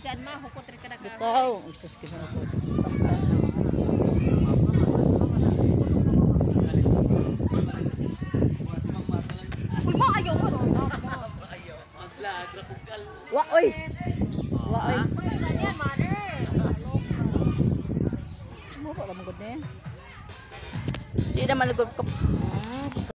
dyan ma, hukot rin ka na ka. Ikaw, isus ka na ko. Uy, ma, ayaw mo ron. Wa, oy. Wa, oy. Yan, mother. Mo ko lang gud ni. Di na malugod ko.